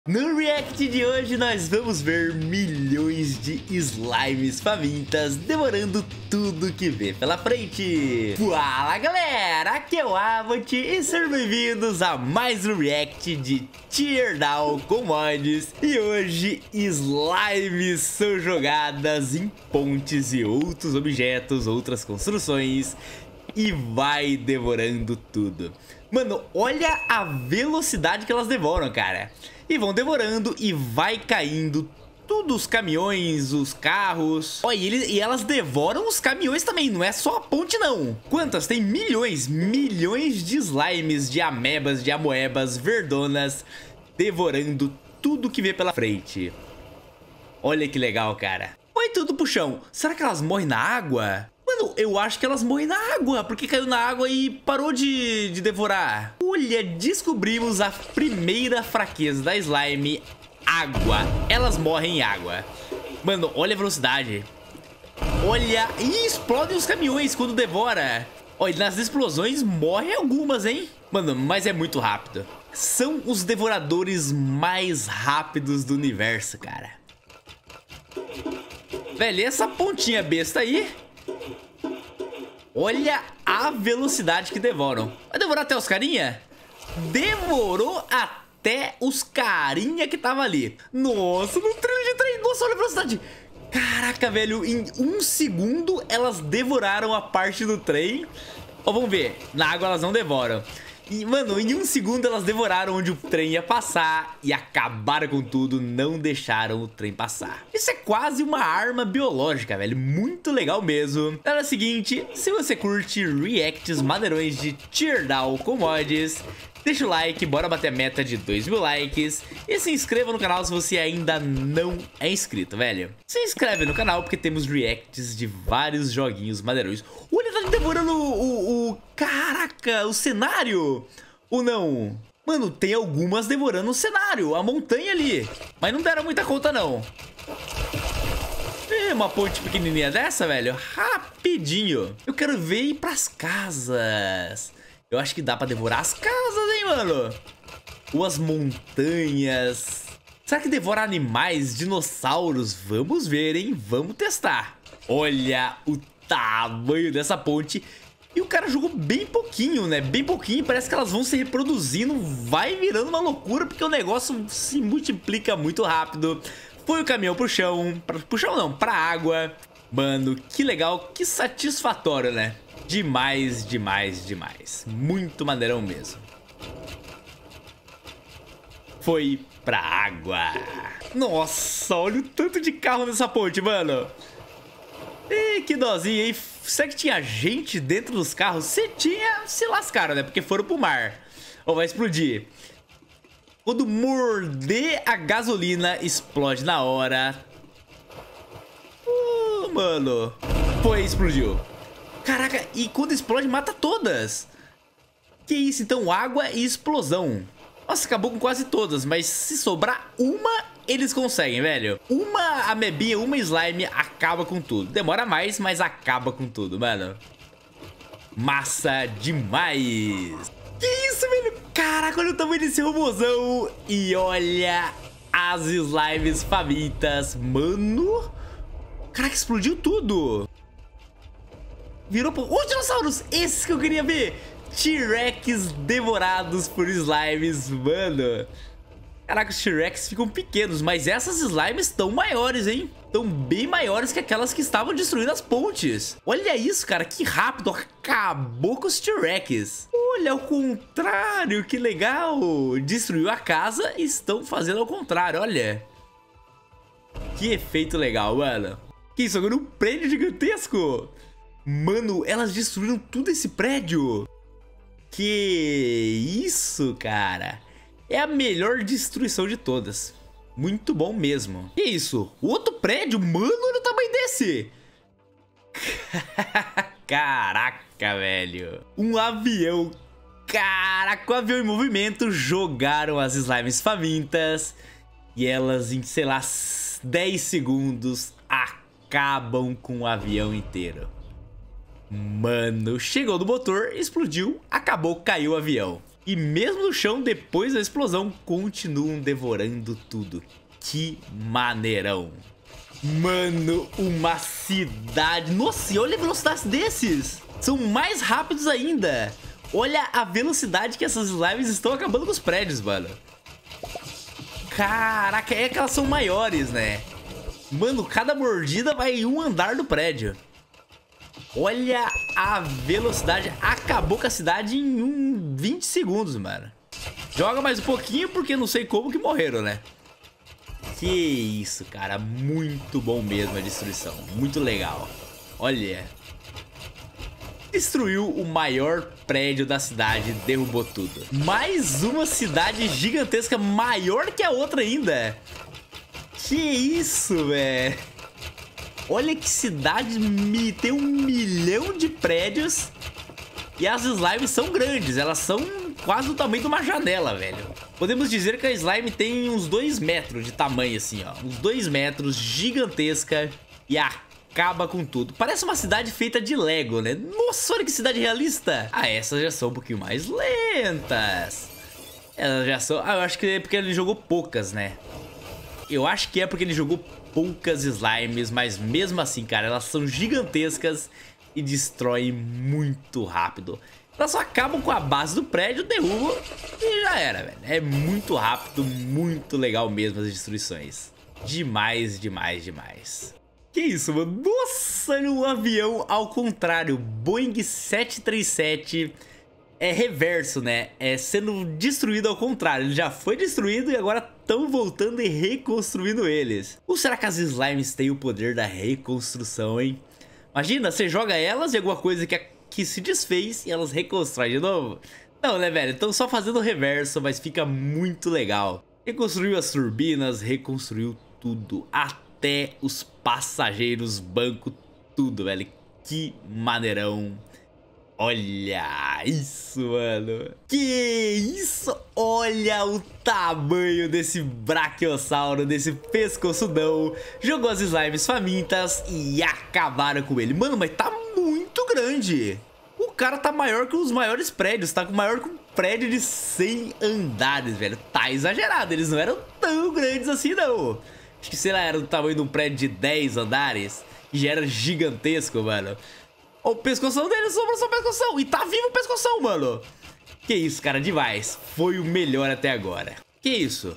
No react de hoje nós vamos ver milhões de slimes famintas devorando tudo que vê pela frente. Fala galera, aqui é o Avant e sejam bem-vindos a mais um react de Teardown com mods. E hoje slimes são jogadas em pontes e outros objetos, outras construções e vai devorando tudo. Mano, olha a velocidade que elas devoram, cara. E vão devorando e vai caindo tudo, os caminhões, os carros. Ó, e elas devoram os caminhões também, não é só a ponte não. Quantas? Tem milhões de slimes, de amebas, de amoebas, verdonas, devorando tudo que vê pela frente. Olha que legal, cara. Foi tudo pro chão. Será que elas morrem na água? Mano, eu acho que elas morrem na água, porque caiu na água e parou de devorar. Olha, descobrimos a primeira fraqueza da slime, água. Elas morrem em água. Mano, olha a velocidade. Olha, e explodem os caminhões quando devora. Olha, nas explosões morrem algumas, hein? Mano, mas é muito rápido. São os devoradores mais rápidos do universo, cara. Velho, essa pontinha besta aí... Olha a velocidade que devoram. Vai devorar até os carinha? Devorou até os carinha que tava ali. Nossa, no trilho de trem. Nossa, olha a velocidade. Caraca, velho. Em um segundo elas devoraram a parte do trem. Ó, vamos ver. Na água elas não devoram. E, mano, em um segundo elas devoraram onde o trem ia passar e acabaram com tudo, não deixaram o trem passar. Isso é quase uma arma biológica, velho, muito legal mesmo. Então é o seguinte, se você curte reacts maneirões de Teardown com mods, deixa o like, bora bater a meta de 2.000 likes e se inscreva no canal se você ainda não é inscrito, velho. Se inscreve no canal porque temos reacts de vários joguinhos maneirões. Olha, tá devorando Caraca, o cenário! Ou não? Mano, tem algumas devorando o cenário, a montanha ali. Mas não deram muita conta, não. Uma ponte pequenininha dessa, velho, rapidinho. Eu quero ver ir pras casas. Eu acho que dá pra devorar as casas, hein, mano? Ou as montanhas. Será que devora animais, dinossauros? Vamos ver, hein? Vamos testar. Olha o tamanho dessa ponte. E o cara jogou bem pouquinho, né? Bem pouquinho. Parece que elas vão se reproduzindo. Vai virando uma loucura, porque o negócio se multiplica muito rápido. Foi o caminhão pro chão. Pro chão não, pra água. Mano, que legal, que satisfatório, né? Demais, demais, demais. Muito maneirão mesmo. Foi pra água. Nossa, olha o tanto de carro nessa ponte, mano. Ih, que dozinho, hein? Será que tinha gente dentro dos carros? Se tinha, se lascaram, né? Porque foram pro mar. Ou vai explodir. Quando morder a gasolina, explode na hora. Mano. Foi, explodiu. Caraca, e quando explode, mata todas. Que isso, então, água e explosão. Nossa, acabou com quase todas, mas se sobrar uma, eles conseguem, velho. Uma amebinha, uma slime, acaba com tudo. Demora mais, mas acaba com tudo, mano. Massa demais. Que isso, velho? Caraca, olha o tamanho desse robôzão. E olha as slimes famintas, mano. Caraca, explodiu tudo. Virou pro... Oh, dinossauros! Esses que eu queria ver! T-Rex devorados por slimes, mano. Caraca, os T-Rex ficam pequenos, mas essas slimes estão maiores, hein? Estão bem maiores que aquelas que estavam destruindo as pontes. Olha isso, cara, que rápido. Acabou com os T-Rex. Olha, ao contrário, que legal. Destruiu a casa e estão fazendo ao contrário, olha. Que efeito legal, mano. Que isso, agora um prédio gigantesco. Mano, elas destruíram tudo esse prédio. Que isso, cara. É a melhor destruição de todas. Muito bom mesmo. Que isso? Outro prédio? Mano, olha o tamanho desse. Caraca, velho. Um avião. Caraca, o avião em movimento. Jogaram as slimes famintas. E elas em, sei lá, 10 segundos acabam com o avião inteiro. Mano, chegou no motor, explodiu, acabou, caiu o avião. E mesmo no chão, depois da explosão, continuam devorando tudo. Que maneirão. Mano, uma cidade... Nossa, e olha a velocidade desses. São mais rápidos ainda. Olha a velocidade que essas slimes estão acabando com os prédios, mano. Caraca, é que elas são maiores, né? Mano, cada mordida vai um andar do prédio. Olha a velocidade. Acabou com a cidade em 20 segundos, mano. Joga mais um pouquinho porque não sei como que morreram, né? Que isso, cara. Muito bom mesmo a destruição. Muito legal. Olha. Destruiu o maior prédio da cidade. Derrubou tudo. Mais uma cidade gigantesca. Maior que a outra ainda. Que isso, velho. Olha que cidade. Tem 1 milhão de prédios. E as slimes são grandes. Elas são quase do tamanho de uma janela, velho. Podemos dizer que a slime tem uns 2 metros de tamanho, assim, ó. Uns 2 metros, gigantesca. E acaba com tudo. Parece uma cidade feita de Lego, né? Nossa, olha que cidade realista. Ah, essas já são um pouquinho mais lentas. Elas já são... Ah, eu acho que é porque ele jogou poucas, né? Eu acho que é porque ele jogou poucas slimes. Mas mesmo assim, cara, elas são gigantescas e destroem muito rápido. Elas só acabam com a base do prédio, derrubam e já era, velho. É muito rápido, muito legal mesmo as destruições. Demais, demais, demais. Que isso, mano? Nossa, um avião ao contrário. Boeing 737 é reverso, né? É sendo destruído ao contrário. Ele já foi destruído e agora estão voltando e reconstruindo eles. Ou será que as slimes têm o poder da reconstrução, hein? Imagina, você joga elas e alguma coisa que se desfez e elas reconstroem de novo. Não, né, velho? Estão só fazendo o reverso, mas fica muito legal. Reconstruiu as turbinas, reconstruiu tudo. Até os passageiros, banco, tudo, velho. Que maneirão. Olha isso, mano. Que isso? Olha o tamanho desse braquiossauro, desse pescoçudão. Jogou as slimes famintas e acabaram com ele. Mano, mas tá muito grande. O cara tá maior que os maiores prédios. Tá maior que um prédio de 100 andares, velho. Tá exagerado. Eles não eram tão grandes assim, não. Acho que, sei lá, era do tamanho de um prédio de 10 andares. E já era gigantesco, mano. O pescoção dele sobrou só o pescoção. E tá vivo o pescoção, mano. Que isso, cara, demais. Foi o melhor até agora. Que isso?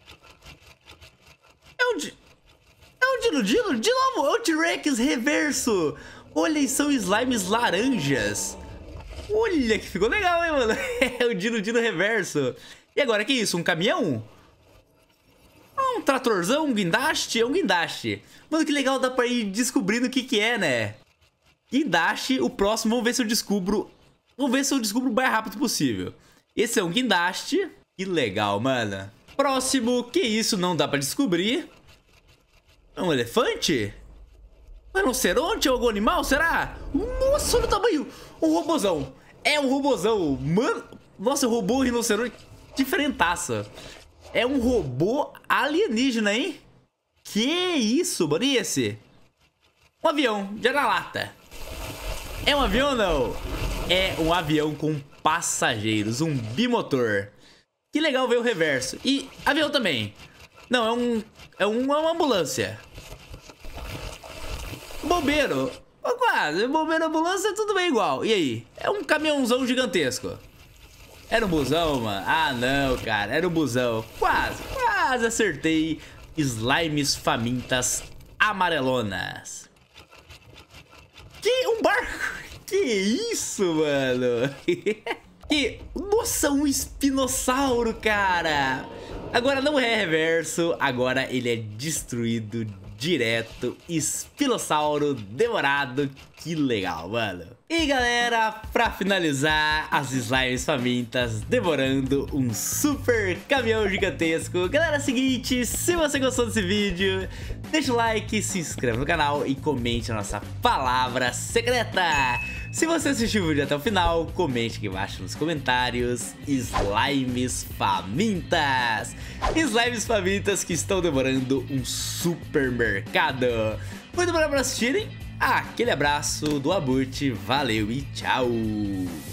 É um Dino. De novo, é o T-Rex reverso. Olha, são slimes laranjas. Olha que ficou legal, hein, mano. É o Dino reverso. E agora, que isso? Um caminhão? Um tratorzão? Um guindaste? É um guindaste. Mano, que legal, dá pra ir descobrindo o que é, né? Guindaste, o próximo, vamos ver se eu descubro. Vamos ver se eu descubro o mais rápido possível. Esse é um guindaste. Que legal, mano. Próximo, que isso não dá pra descobrir. É um elefante? Um rinoceronte ou algum animal, será? Nossa, olha o tamanho. Um robozão. É um robozão. Mano, nossa, o robô rinoceronte diferentaça. É um robô alienígena, hein? Que isso, mano. E esse? Um avião de lata. É um avião ou não? É um avião com passageiros, um bimotor. Que legal ver o reverso. E avião também. Não, é uma ambulância. Bombeiro. Quase, bombeiro e ambulância, tudo bem igual. E aí? É um caminhãozão gigantesco. Era um busão, mano? Ah, não, cara. Era um busão. Quase acertei. Slimes famintas amarelonas. Que um barco? Que isso, mano? Nossa, um espinossauro, cara. Agora não é reverso, agora ele é destruído direto. Espinossauro devorado. Que legal, mano. E galera, pra finalizar, as slimes famintas devorando um super caminhão gigantesco. Galera, é o seguinte, se você gostou desse vídeo, deixa o like, se inscreva no canal e comente a nossa palavra secreta. Se você assistiu o vídeo até o final, comente aqui embaixo nos comentários. Slimes famintas. Slimes famintas que estão devorando um supermercado. Muito obrigado por assistirem. Aquele abraço do Abut, valeu e tchau!